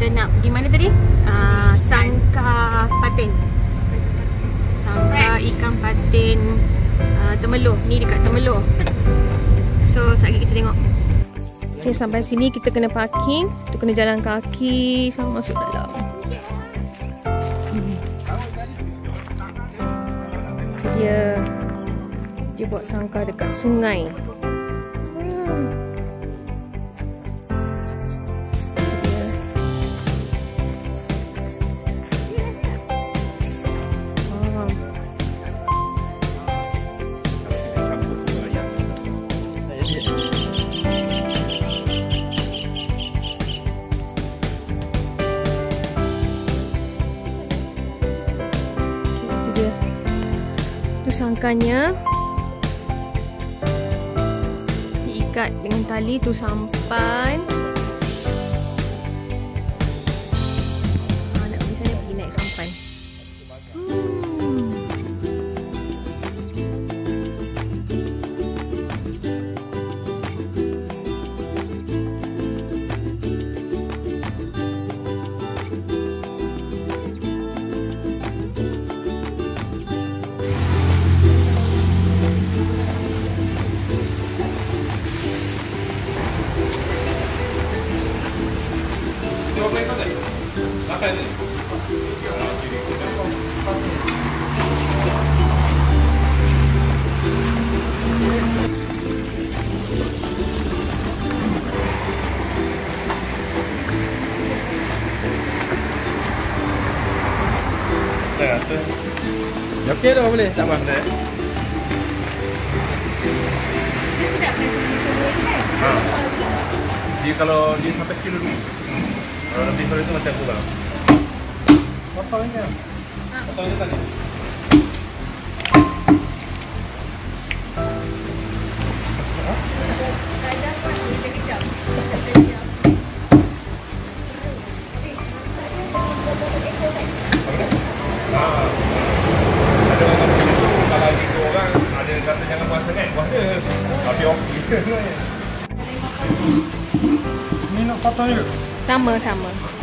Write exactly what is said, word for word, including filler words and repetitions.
nak pergi mana tadi? Uh, Sangka Patin. Sangka ikan patin uh, Temelloh. Ni dekat Temelloh. So, sekejap kita tengok. Okay, sampai sini kita kena parking. Kita kena jalan kaki sama masuk dalam. Hmm. Itu dia. Dia buat sangkar dekat sungai. Hmm. Sangkanya diikat dengan tali tu sampan. Ha, nak pergi sana pergi naik sampan. Hmm. Okey dah boleh, tak apa dah. Ha. Dia kalau dia sampai sekilo dulu. Kalau lebih dari itu macam kurang. Potong aja. Potong aja tadi. Sama-sama.